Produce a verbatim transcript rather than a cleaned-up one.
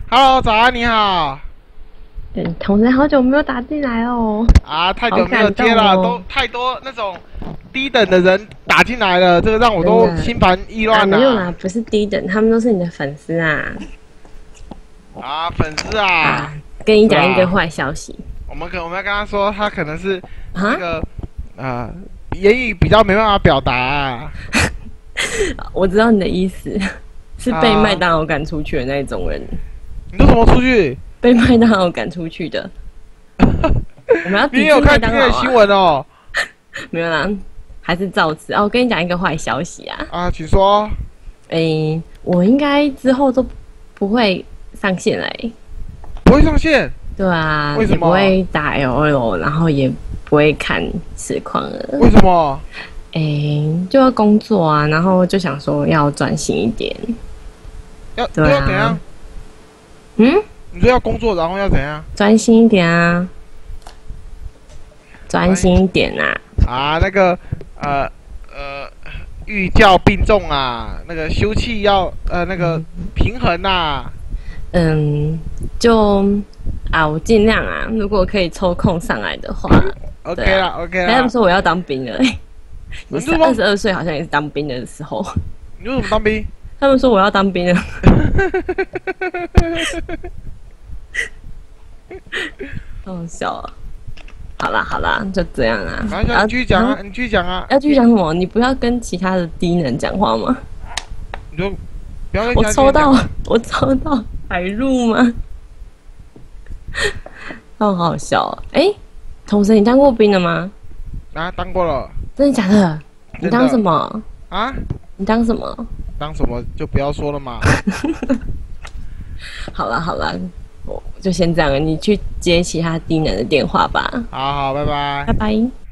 Hello，早安，你好。 嗯，同事好久没有打进来哦。 啊，太久没有接了， 哦、 都太多那种低等的人打进来了，这个让我都心烦意乱了、 啊。没有啦，不是低等，他们都是你的粉丝啊。 啊，粉丝啊！啊跟你讲一个坏消息。 我们可我们要跟他说，他可能是那个呃言语比较没办法表达、啊。 我知道你的意思，是被麦当劳赶出去的那种人。 你说什么出去？ 被麦当劳赶出去的。我们要抵制麦当劳啊！你有看今天的新闻哦？ 没有啦，还是照吃哦。我跟你讲一个坏消息啊！ 啊，请说。 诶、欸，我应该之后都不会上线嘞。 不会上线？ 对啊， 为什么？ 也不会打 L O L， 然后也不会看实况了。 为什么？ 诶、欸，就要工作啊，然后就想说要专心一点。 要对啊？要怎样？ 嗯？ 你说要工作，然后要怎样？ 专心一点啊！专心一点啊！ 啊，那个呃呃，寓教并重啊，那个休憩要呃那个平衡啊。 嗯，就啊，我尽量啊，如果可以抽空上来的话。 OK 啦 ，OK 啦。 他们说我要当兵了、欸，你是二十二岁，好像也是当兵的时候。 你为什么当兵？ 他们说我要当兵了。好好笑啊！好啦好啦，就这样啊。 然后继续讲啊，你继续讲啊。 要继续讲什么？你不要跟其他的低能讲话吗？ 你说不要跟我抽到，我抽到海陆吗？哦，好好笑啊！哎、欸，同学，你当过兵了吗？ 啊，当过了。 真的假的？你当什么？ 啊？ 你当什么？ 当什么就不要说了嘛。 好啦好啦。就先这样，你去接其他低能的电话吧。 好好，拜拜。 拜拜。